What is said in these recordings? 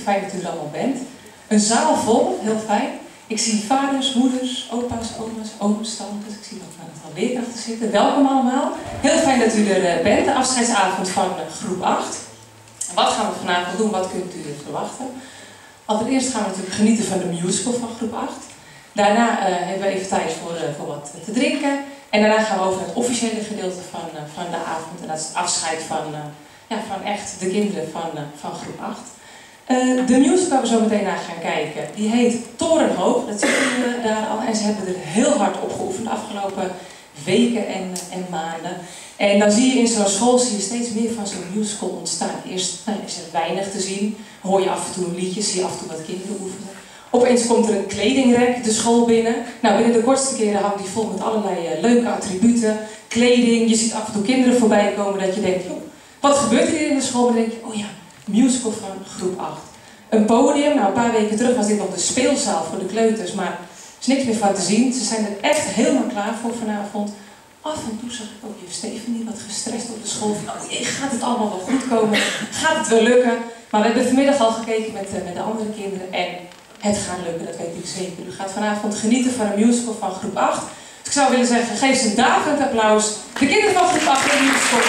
fijn dat u er allemaal bent. Een zaal vol, heel fijn. Ik zie vaders, moeders, opa's, oma's, ooms, tantes. Ik zie nog een aantal leerkrachten zitten. Welkom allemaal. Heel fijn dat u er bent. De afscheidsavond van groep 8. Wat gaan we vanavond doen? Wat kunt u verwachten? Allereerst gaan we natuurlijk genieten van de musical van groep 8. Daarna hebben we even tijd voor wat te drinken. En daarna gaan we over het officiële gedeelte van de avond. En dat is het afscheid van echt de kinderen van groep 8. De musical waar we zo meteen naar gaan kijken, die heet Torenhoog. Dat zien we daar al. En ze hebben er heel hard op geoefend de afgelopen weken en maanden. En dan zie je in zo'n school steeds meer van zo'n musical ontstaan. Eerst is er weinig te zien. Hoor je af en toe een liedje, zie je af en toe wat kinderen oefenen. Opeens komt er een kledingrek de school binnen. Nou, binnen de kortste keren hangt die vol met allerlei leuke attributen, kleding. Je ziet af en toe kinderen voorbij komen dat je denkt, joh, wat gebeurt hier in de school? En dan denk je, oh ja, musical van groep 8. Een podium, nou een paar weken terug was dit nog de speelzaal voor de kleuters, maar er is niks meer van te zien. Ze zijn er echt helemaal klaar voor vanavond. Af en toe zag ik ook juf Stephanie wat gestrest op de school. Oh jee, gaat het allemaal wel goed komen? Gaat het wel lukken? Maar we hebben vanmiddag al gekeken met de andere kinderen en het gaat lukken, dat weet ik zeker. U gaat vanavond genieten van een musical van groep 8. Dus ik zou willen zeggen, geef ze een daverend applaus. De kinderen van groep 8 in de musical.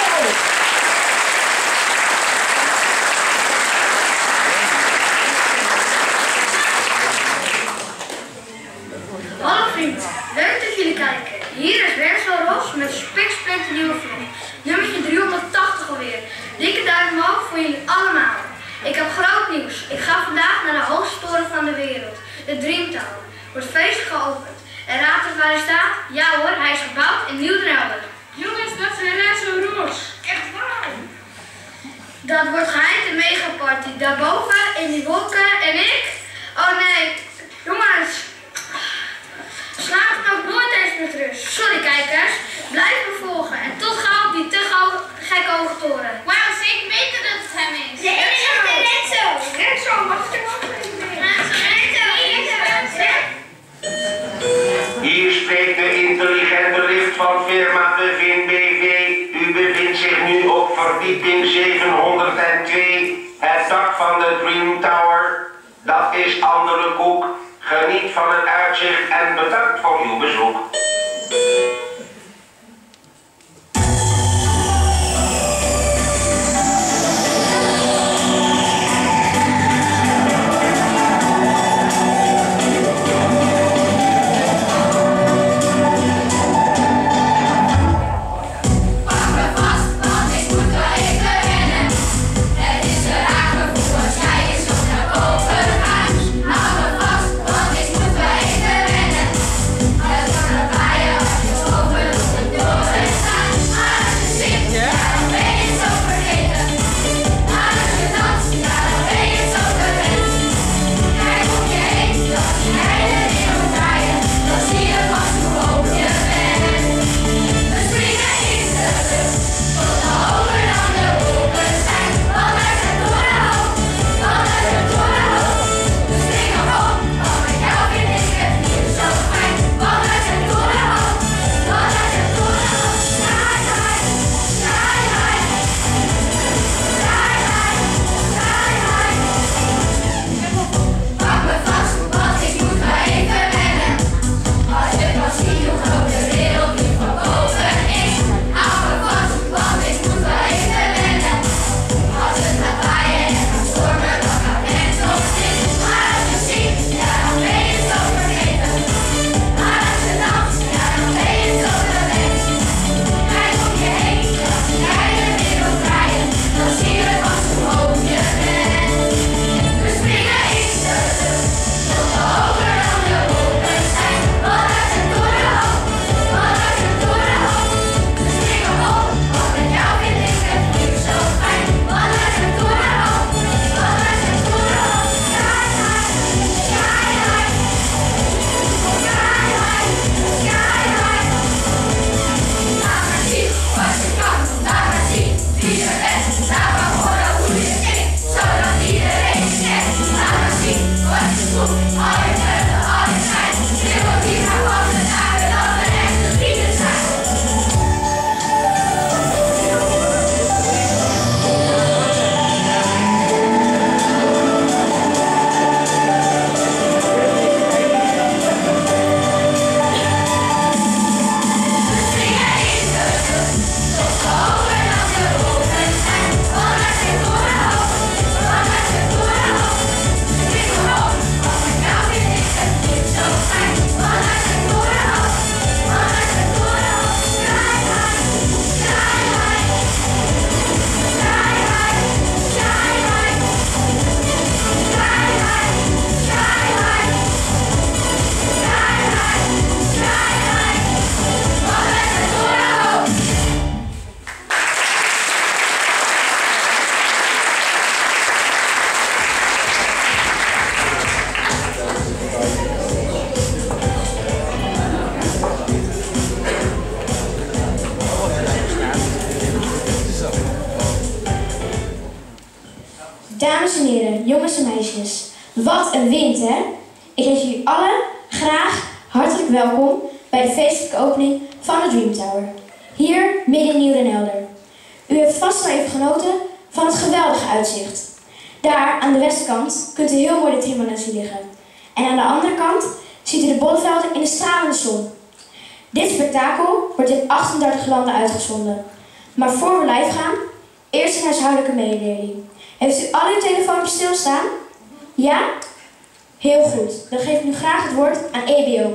Hallo vrienden, leuk dat jullie kijken. Hier is Wensel Ros met Spiksplinter nieuwe vlog. Nummertje 380 alweer. Dikke duim omhoog voor jullie allemaal. Ik heb groot nieuws. Ik ga vandaag naar de hoogste toren van de wereld. De Dream Tower. Wordt feestelijk geopend. En raad eens waar hij staat? Ja hoor, hij is gebouwd in Nieuw-Den-Helder. Jongens, dat is Wensel Ros. Echt waar. Dat wordt geheim de megaparty. Daarboven in die wolken en ik. Oh nee, jongens. Slaap dan ook nooit eens met rust. Sorry kijkers, blijf me volgen. En tot gauw op die te gekke hoge toren. Wauw, zeker weten dat het hem is. De enige Renzo. Renzo, mag ik er ook even mee? Renzo. Hier spreekt de intelligente lift van firma Bevin BV. U bevindt zich nu op verdieping 702. Het dak van de Dream Tower. Dat is andere koek. Geniet van het uitzicht en bedankt voor uw bezoek. heren, jongens en meisjes. Wat een wind, hè? Ik heet jullie allen graag hartelijk welkom bij de feestelijke opening van de Dream Tower. Hier midden in Nieuw Den Helder. U heeft vast wel even genoten van het geweldige uitzicht. Daar aan de westkant kunt u heel mooi de tribune zien liggen. En aan de andere kant ziet u de bollevelden in de stralende zon. Dit spektakel wordt in 38 landen uitgezonden. Maar voor we live gaan, eerst een huishoudelijke mededeling. Heeft u al uw telefoon stilstaan? Ja? Heel goed. Dan geef ik nu graag het woord aan EBO.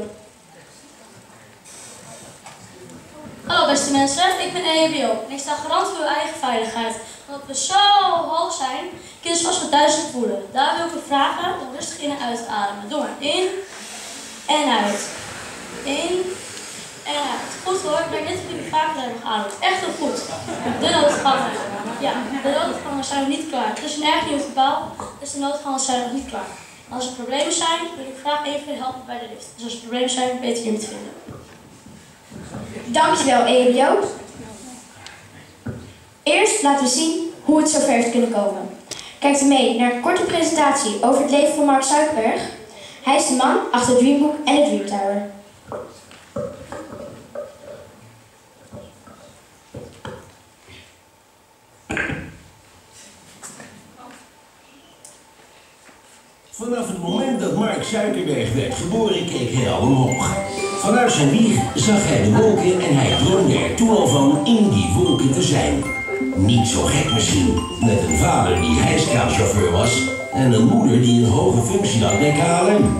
Hallo beste mensen, ik ben EBO en ik sta garant voor uw eigen veiligheid. Omdat we zo hoog zijn, kun je zoals we duizend voelen. Daar wil ik u vragen om rustig in en uit te ademen. Doe maar in en uit. In en uit. Goed hoor, maar dit heb ik vaker hebben geademd. Echt heel goed. De noodgangen. Ja, de noodgangen zijn nog niet klaar. Het is een erg nieuw gebouw, dus de noodgangen zijn nog niet klaar. Als er problemen zijn, wil ik graag even helpen bij de lift. Dus als er problemen zijn, weet je hier niet te vinden. Dankjewel, EBO. Eerst laten we zien hoe het zover heeft kunnen komen. Kijkt u mee naar een korte presentatie over het leven van Mark Zuckerberg. Hij is de man achter Dreambook en de Dream Tower. Vanaf het moment dat Mark Zuckerberg werd geboren, keek hij al omhoog. Vanuit zijn wieg zag hij de wolken en hij droomde er toen al van in die wolken te zijn. Niet zo gek misschien, met een vader die hijskraanchauffeur was en een moeder die een hoge functie had bij KLM.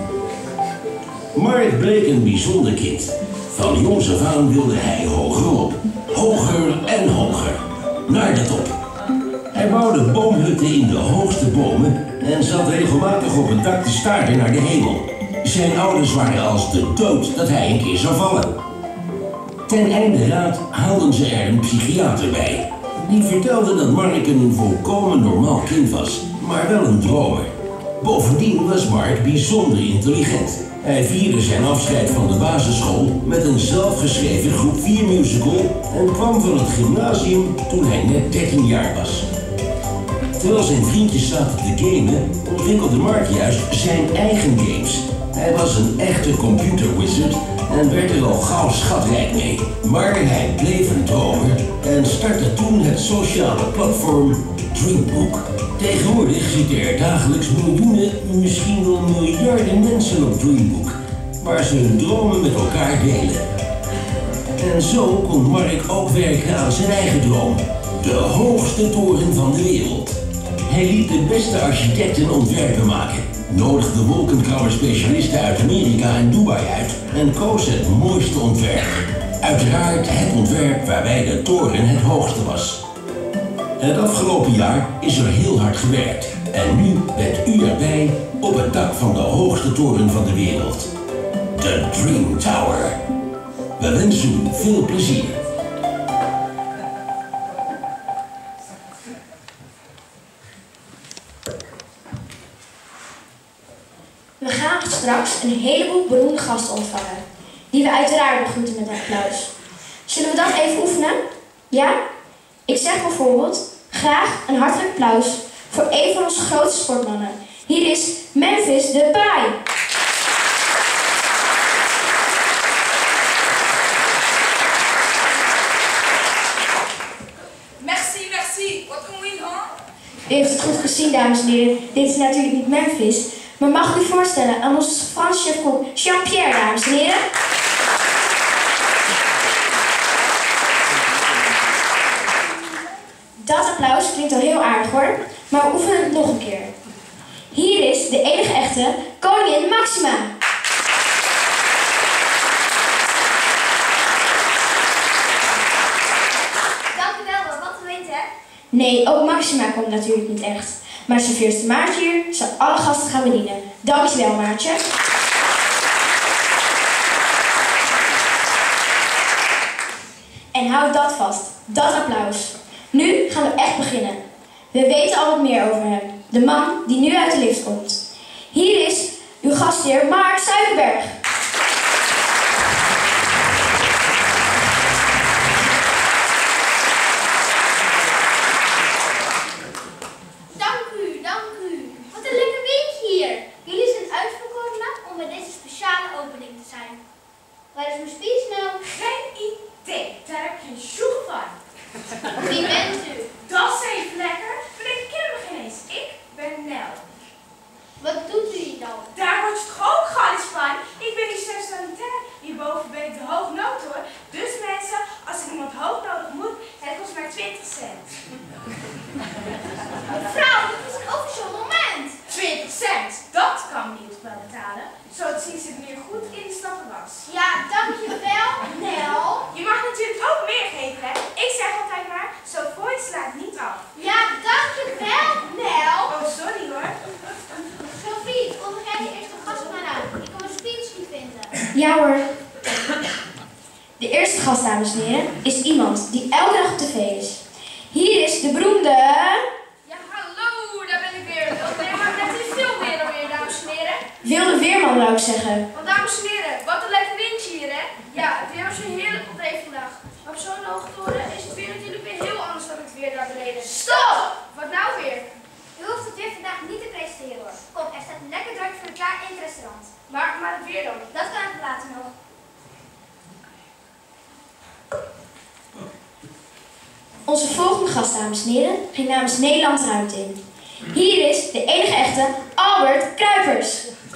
Mark bleek een bijzonder kind. Van jongs af aan wilde hij hoger op. Hoger en hoger. Naar de top. Hij bouwde boomhutten in de hoogste bomen en zat regelmatig op het dak te staren naar de hemel. Zijn ouders waren als de dood dat hij een keer zou vallen. Ten einde raad haalden ze er een psychiater bij. Die vertelde dat Mark een volkomen normaal kind was, maar wel een dromer. Bovendien was Mark bijzonder intelligent. Hij vierde zijn afscheid van de basisschool met een zelfgeschreven groep 4 musical en kwam van het gymnasium toen hij net 13 jaar was. Terwijl zijn vriendjes zaten te gamen, ontwikkelde Mark juist zijn eigen games. Hij was een echte computerwizard en werd er al gauw schatrijk mee. Maar hij bleef een dromer en startte toen het sociale platform Dreambook. Tegenwoordig zitten er dagelijks miljoenen, misschien wel miljarden mensen op Dreambook, waar ze hun dromen met elkaar delen. En zo kon Mark ook werken aan zijn eigen droom, de hoogste toren van de wereld. Hij liet de beste architecten ontwerpen maken, nodigde wolkenkrabberspecialisten uit Amerika en Dubai uit en koos het mooiste ontwerp. Uiteraard het ontwerp waarbij de toren het hoogste was. Het afgelopen jaar is er heel hard gewerkt en nu bent u erbij op het dak van de hoogste toren van de wereld. De Dream Tower. We wensen u veel plezier. We gaan straks een heleboel beroemde gasten ontvangen, die we uiteraard begroeten met een applaus. Zullen we dan even oefenen? Ja? Ik zeg bijvoorbeeld graag een hartelijk applaus voor een van onze grootste sportmannen. Hier is Memphis Depay. Merci, merci. Wat een win, hè? U heeft het goed gezien, dames en heren. Dit is natuurlijk niet Memphis, maar mag ik u voorstellen aan onze Franse chef-kok Jean-Pierre, dames en heren. Dat applaus klinkt al heel aardig hoor, maar we oefenen het nog een keer. Hier is de enige echte koningin Maxima. Dank u wel, wat een wind, hè? Nee, ook Maxima komt natuurlijk niet echt. Maar serveerster Maartje hier zal alle gasten gaan bedienen. Dankjewel, Maartje. En houd dat vast, dat applaus. Nu gaan we echt beginnen. We weten al wat meer over hem. De man die nu uit de lift komt. Hier is uw gastheer Mark Zuckerberg. Dank u, dank u. Wat halen, zodat ze weer goed in de stappen was. Ja, dankjewel, Nel. Je mag natuurlijk ook meer geven, hè? Ik zeg altijd maar, zo voor je slaat niet af. Ja, dankjewel, Nel. Oh, sorry hoor. Sophie, kondig jij de eerste gast maar aan. Ik kan mijn speech niet vinden. Ja hoor. De eerste gast, dames en heren, is iemand die elke dag op tv is. Hier is de beroemde... Ja, hallo, daar ben ik weer. Nee, maar net is veel weer alweer, dames en heren. Wilde Weerman, zou ik zeggen. Want dames en heren, wat een lekker windje hier, hè? Ja, het weer was weer heerlijk op deze vandaag. Op zo'n hoge toren is het weer natuurlijk weer heel anders dan het weer daar beneden. Stop! Wat nou weer? U hoeft het weer vandaag niet te presenteren hoor. Kom, er staat een lekker drankje voor klaar in het restaurant. Maar het weer dan? Dat kan ik later nog. Onze volgende gast, dames en heren, ging namens Nederland ruimte in. Hier is de enige echte Albert Kuipers.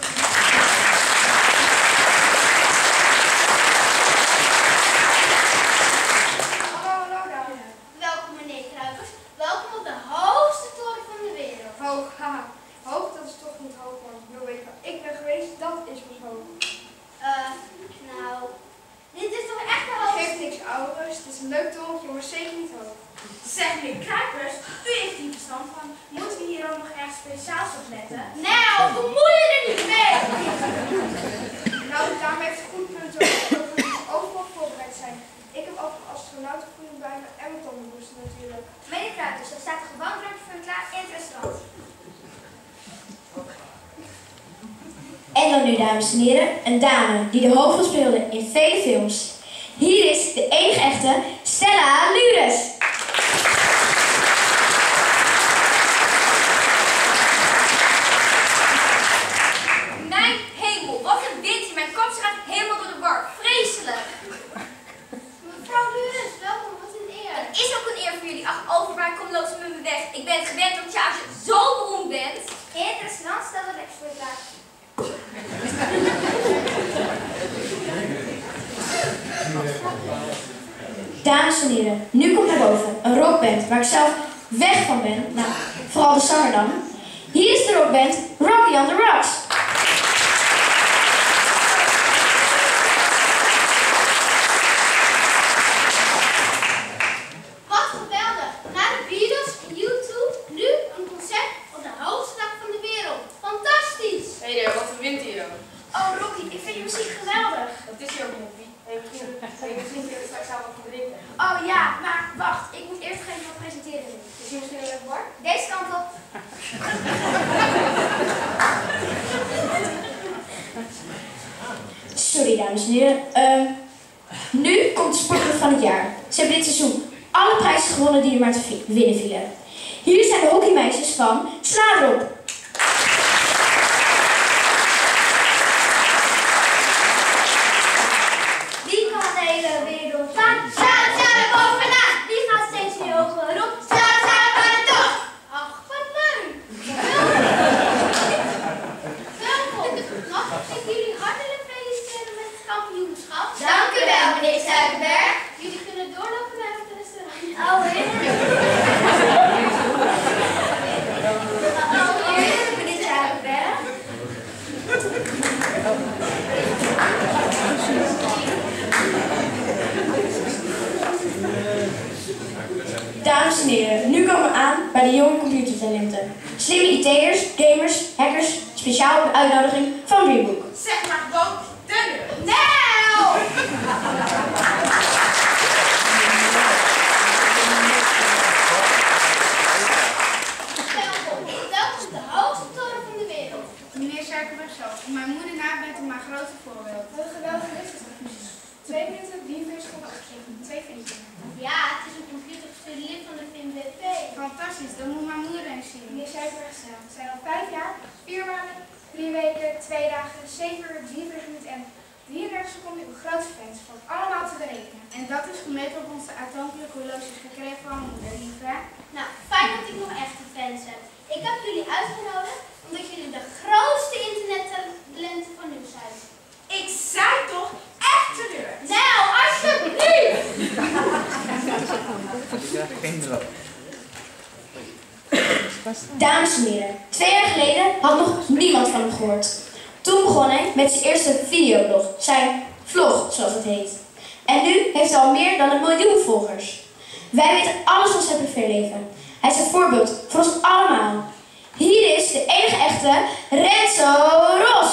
Hallo daar. Welkom meneer Kuipers. Welkom op de hoogste toren van de wereld. Hoog, haha. Hoog, dat is toch niet hoog, man. Ik ben geweest, dat is pas hoog. Nou, dit is toch echt de hoogste? Geeft niks ouders, het is een leuk torentje, maar zeker niet hoog. Zeg meneer Kuipers, u heeft hier verstand van. Moeten we hier ook nog ergens speciaals op letten? Nou, bemoei je er niet mee! Nou, de dame heeft een goed punt hoor. We moeten overal voorbereid zijn. Ik heb ook een astronautenvoeding bij me en mijn tandenborstel natuurlijk. Meneer Kuipers, er staat een gewoon drankje voor klaar in het restaurant. En dan nu, dames en heren, een dame die de hoofdrol speelde in vele films. Hier is de enige echte Stella Lures. Mijn hemel, wat een windje. Mijn kop gaat helemaal door de war. Vreselijk. Mevrouw Lures, welkom, wat een eer. Het is ook een eer voor jullie. Ach, overbaar, kom lopen met me weg. Ik ben het gewend dat je als je zo beroemd bent. In het restaurant staat er lekker voor je klaar. Dames en heren, nu komt naar boven een rockband waar ik zelf weg van ben. Nou, vooral de zanger dan. Hier is de rockband Rocky on the Rocks. Wat geweldig! Na de Beatles en U2 nu een concert op de hoogste dag van de wereld. Fantastisch! Hé daar, wat een wind hier ook. Oh Rocky, ik vind je muziek geweldig. Dat is hier ook niet. Misschien kun je straks zelf wat drinken. Oh ja, maar wacht, ik moet eerst even wat presenteren. Is hier misschien een leuk bar? Deze kant op. Sorry dames en heren. Nu komt de sportclub van het jaar. Ze hebben dit seizoen alle prijzen gewonnen die er maar te winnen vielen. Hier zijn de hockeymeisjes van Sla erop. Wie kan de hele wereld slaan? Sla er bovenaan. Die gaat steeds weer hoger op. Sla naar de top. Ach, wat leuk. Welkom. Mag ik jullie hartelijk feliciteren met het kampioenschap? Dank u wel, meneer Zuiderberg. Jullie kunnen doorlopen naar het restaurant. Oh, heerlijk. Oh, heerlijk, meneer Zuiderberg. Dames en heren, nu komen we aan bij de jonge computertalenten. Slimme IT'ers, gamers, hackers, speciaal op de uitnodiging van Reebok. Zeg maar gewoon de deur. Nou! Welkom op de hoogste toren van de wereld. Meneer Suikerberg zelf. Mijn moeder na bent mijn grote voorbeeld. Hoe geweldig is het? 2 minuten, 43 seconden opzetten. 2 vrienden. Ja, het is een computergestuurde lid van de VNBP. Fantastisch, dan moet mijn moeder eens zien. Meneer Suikerberg zelf. We zijn al 5 jaar, 4 maanden, 3 weken, 2 dagen, 7 uur, 43 minuten en 33 seconden uw grootste fans. Valt allemaal te berekenen. En dat is gemeten op onze uitzonderlijke horloges gekregen van mijn moeder, lieve. Nou, fijn dat ik nog echte fans heb. Ik heb jullie uitgenodigd omdat jullie de grootste internettalenten van nu zijn. Ik zei toch echt teleur. Nou, alsjeblieft! Dames en heren, 2 jaar geleden had nog niemand van hem gehoord. Toen begon hij met zijn eerste videoblog, zijn vlog zoals het heet. En nu heeft hij al meer dan 1 miljoen volgers. Wij weten alles van zijn privéleven. Hij is een voorbeeld voor ons allemaal. Hier is de enige echte Renzo Ros.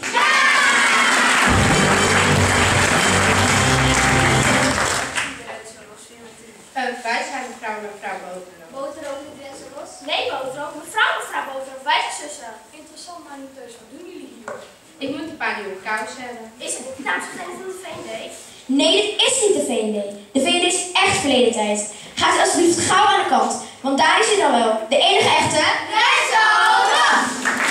Wij zijn mevrouw Boterhoofd. Boterhoofd met Renzo Ros? Nee, Boterhoofd. Mevrouw Boterhoofd. Wij zijn zussen. Interessant, maar niet dus. Wat doen jullie hier? Ik moet een paar nieuwe kousen hebben. Is het niet naamsgeving van de VND? Nee, dit is niet de VND. De VND is echt verleden tijd. Gaat u alsjeblieft gauw aan de kant, want daar is hij dan wel. De enige echte Renzo Ros!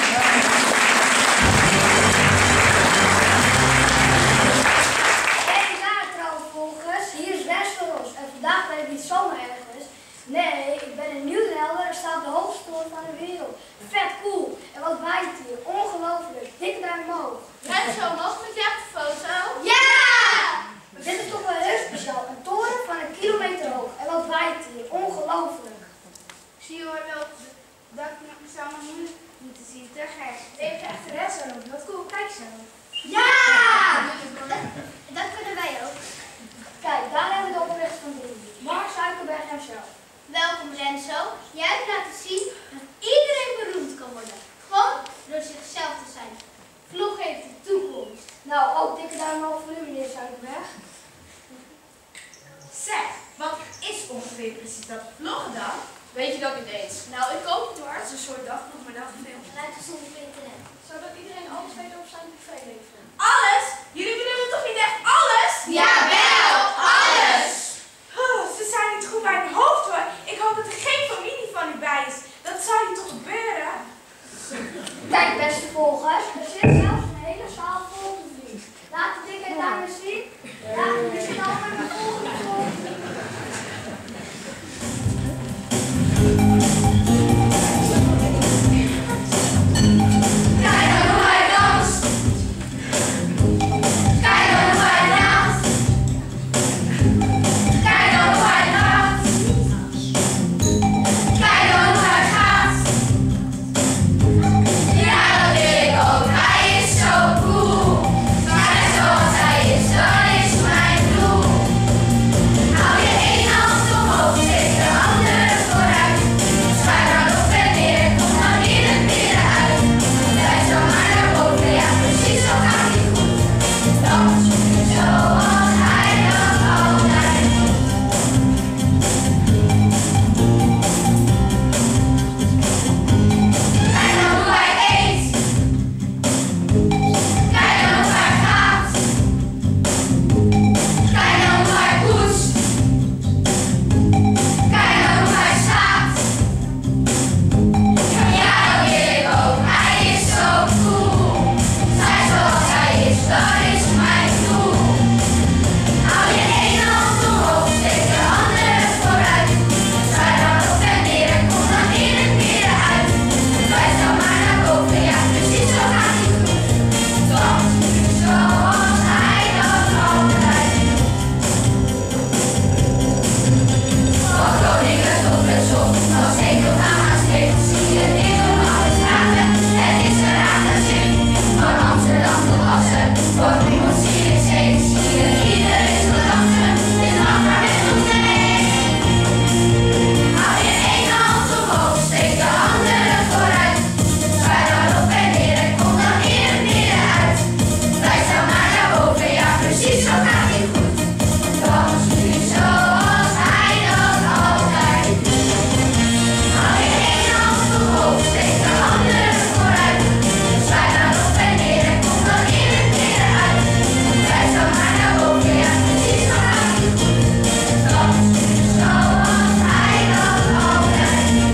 Hey, daar trouwens volgers. Hier is Renzo Ros. En vandaag ben ik niet zomaar ergens. Nee, ik ben in Nieuw-Delder en sta op de hoogste toren van de wereld. Vet cool. En wat waait hier? Ongelooflijk. Dikke duim omhoog. Renzo, mag ik met jou op de foto? Ja! Maar dit is toch wel heel speciaal. Een toren van 1 kilometer hoog. En wat waait hier? Ongelooflijk. Ik zie hoor wel dat ik zou maar moeilijk moeten zien. Te gek. Even echt de rest erop. Wat cool. Kijk zo. Ja! Dat kunnen wij ook. Kijk, daar hebben we de oprichter van Drie. Mark Zuikerberg hemzelf. Welkom Renzo. Jij hebt laten zien dat iedereen beroemd kan worden. Gewoon door zichzelf te zijn. Vlog heeft de toekomst. Nou, ook dikke duim omhoog voor u, meneer Zuikerberg. Zeg, wat is ongeveer precies dat vloggen dan? Weet je dat niet eens? Nou, ik ook niet hoor. Dat is een soort dagvlog, maar dan gefilmd. Laat het zien op internet. Zodat iedereen alles weet over zijn privéleven. Alles? Jullie bedoelen toch niet echt alles? Jawel, alles! Ze zijn niet goed bij het hoofd hoor. Ik hoop dat er geen familie van u bij is. Dat zou je toch gebeuren? Kijk beste volgers, er zit zelfs een hele zaal vol publiek. Laat de dikke dames zien. Laten we snel naar de volgende volgende. Kijk dan hoe hij danst. Kijk dan hoe hij danst. Kijk dan hoe hij lacht. Kijk dan hoe hij gaat. Ja, dat wil ik ook. Hij is zo cool. Maar zoals hij is, dat is mijn doel. Hou je ene hand omhoog, steek de andere vooruit. Zwaai dan op en neer, kom dan in het midden uit. Blijf zo maar naar boven, ja precies zo gaat hij goed. Dans zoals hij dat altijd doet. Kijk dan hoe hij eet. Kijk dan hoe hij gaat. Kijk dan hoe hij poetst. Kijk dan hoe hij staat. Ja, dat wil ik ook. Hij is zo cool. Zijn zoals hij is, dat is mijn doel. Hou je ene hand omhoog, steek de andere vooruit. Zwaai dan op en neer en kom dan in het midden uit. Wijs dan maar naar boven, ja precies zo gaat hij goed. Dans zoals hij dat altijd doet. Van koningen tot de zon, van zee tot aan Maastricht. Zie je dingen op alle straten, het is een ratenzin. Van Amsterdam tot Assen, van Riemen zie je zee. Zie je iedereen zo dansen, dit mag maar met ons mee. Hou je ene hand omhoog, steek de andere vooruit. Zwaai dan op en neer en kom dan in het midden uit. Wijs dan maar naar boven, ja precies zo gaat hij goed. Dans nu zoals hij dat altijd doet. Hou je ene hand omhoog, steek de andere vooruit. Zwaai dan op en neer en kom dan in het midden uit. Wijs dan maar naar boven, ja precies zo gaat hij goed. Dans nu zoals hij dat altijd doet.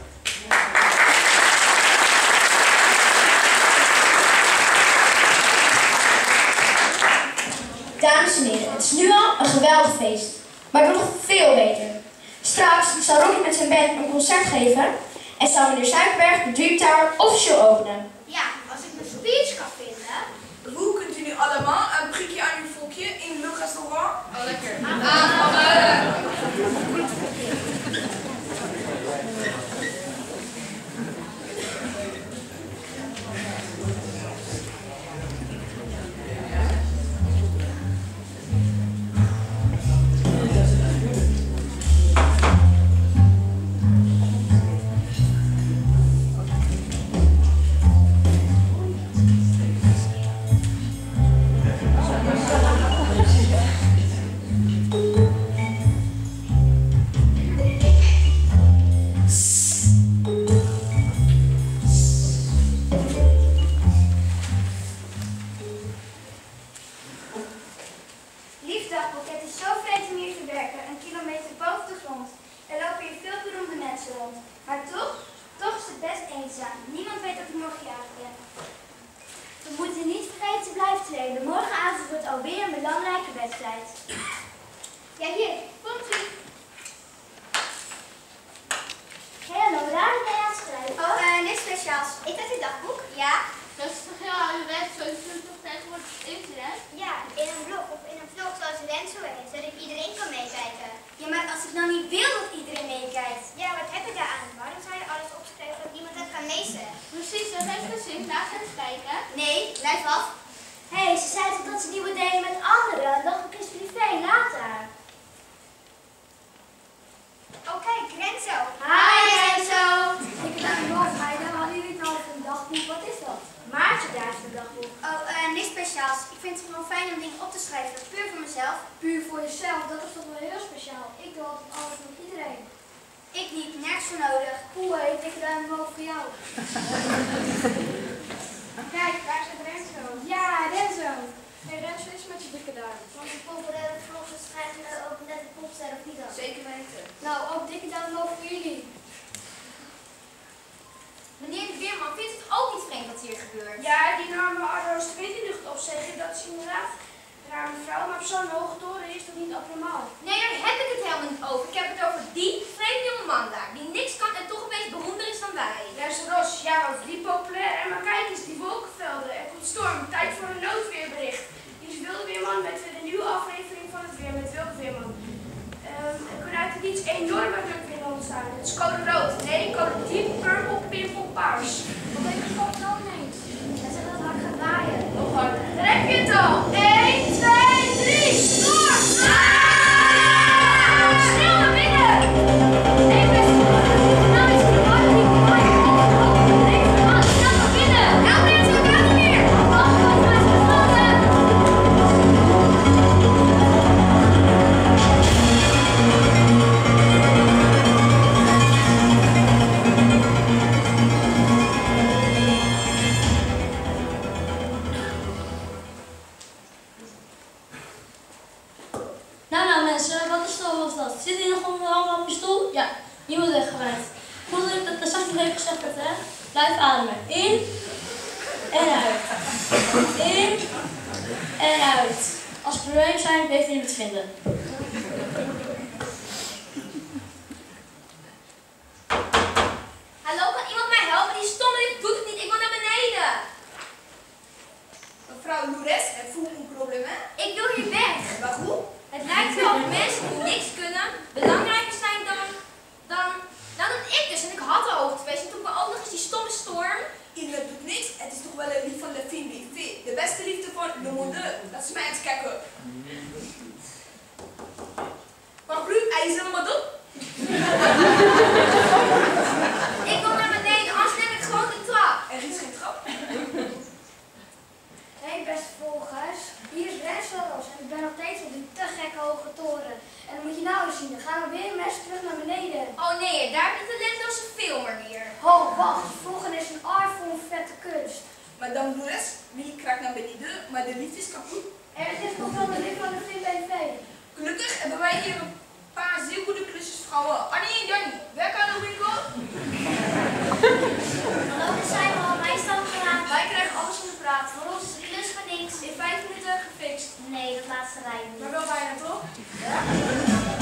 Dames en heren, het is nu al een geweldig feest. Maar het wordt nog veel beter. Straks zal Rocky met zijn band een concert geven en zal meneer Zuikerberg de Dream Tower officieel openen. Ja, als ik mijn speech kan vinden. Hoe kunt u nu allemaal een prikje aan uw volkje in Le Restaurant? Oh, lekker. alweer een belangrijke wedstrijd. Ja, hier, komt-ie. Hé, hallo, daar ben je aan het schrijven. Oh, niks speciaals. Ik heb je dagboek. Ja? Dat is toch heel ouderwets, zo is het toch tegenwoordig op internet? Ja, in een blog of in een vlog zoals Renzo heet, zodat iedereen kan meekijken. Ja, maar als ik nou niet wil dat iedereen meekijkt. Ja, wat heb je daar aan? Waarom zou je alles opschrijven dat niemand het kan lezen? Precies, dat heeft geen zin. Laat eens kijken. Nee, blijf af. Hé, ze zei toch dat ze nieuwe delen met anderen? Dan is privé, later. Oh, kijk, Renzo. Hi, Renzo. Ik ben nog, meiden. Hadden jullie het over een dagboek? Wat is dat? Maartje daar is een dagboek. Oh, niks speciaals. Ik vind het gewoon fijn om dingen op te schrijven. Puur voor mezelf. Puur voor jezelf? Dat is toch wel heel speciaal. Ik doe altijd alles voor iedereen. Ik niet, nergens voor nodig. Poeh, ik denk duim omhoog voor jou. Kijk, daar zit Renzo. Ja, Renzo. Hey Renzo, is met je dikke duim. Want de populaire vloggers krijgen ook net een popster of niet dan? Zeker weten. Nou, ook dikke duim omhoog voor jullie. Meneer de Weerman, vindt het ook niet vreemd wat hier gebeurt? Ja, die namen Ardo's de wind in de lucht opzeggen, dat is inderdaad raar mevrouw, maar op zo'n hoge toren is dat niet abnormaal. Nee, daar heb ik het helemaal niet over. Ik heb het over die vreemde jonge man daar, die niks kan en toch opeens beroemder is dan wij. Ja, is Ros, ja, over die populair. En maar kijk eens, die wolkenvelden. Er komt storm, tijd voor een noodweerbericht. Hier is Wilde Weerman met de nieuwe aflevering van het weer met Wilde Weerman. Er kunnen uit het niets enorme drukwinden ontstaan. Het is code rood. Nee, code deep purple, pimple, paars. Wat denk je van het dan ineens? Hij zegt dat het hard gaat waaien. Nog harder. Daar heb je het al. 1, 2, 3, storm! Snel naar binnen! Nee, beste man. Nou is het hard niet waaien. Snel naar binnen! Help mensen, we gaan er weer! Wacht, maar is gevallen! Nou mensen, wat een stoel was dat? Zit hier nog allemaal op je stoel? Ja, die moet weggewijd. Goed dat straks nog even gezegd werd, hè? Blijf ademen. In en uit. In en uit. Als er problemen zijn, weet je het vinden. Hallo, kan iemand mij helpen? Die stomme lift doet het niet. Ik wil naar beneden. Mevrouw Loures, heeft u een probleem? Ik wil hier weg. Waarom? Het lijkt wel of mensen die niks kunnen belangrijker zijn dan ik dus. En ik had al hoogtewees. En toen kwam ook nog eens die stomme storm. Iedereen doet niks. Het is toch wel een lief van de Fine. De beste liefde van de monde. Dat is mij eens kijken. Paraplu, hij is helemaal dom. Ik wil naar beneden, anders neem ik gewoon de trap. Er is geen trap. Hey beste volgers, hier is Renzo en ik ben nog steeds op die te gekke hoge toren. En dan moet je nou eens zien, dan gaan we weer met z'n terug naar beneden. Oh nee, daar heb je talentloze filmer weer. Ho, wacht, volgende is een art voor een vette kunst. Madame Loures, wie krijgt naar beneden, maar de lift is kapot. Er is nog wel de lift van de VBV. Gelukkig hebben wij hier een paar zeer goede klusjesvrouwen. Annie en Jannie, werk aan de winkel. Hallo, daar zijn we al, wij staan klaar. Wij krijgen alles in de praat. Voor ons is de klus voor niks. In 5 minuten gefixt. Nee, dat laatste rijden niet. Maar wel bijna toch? Ja?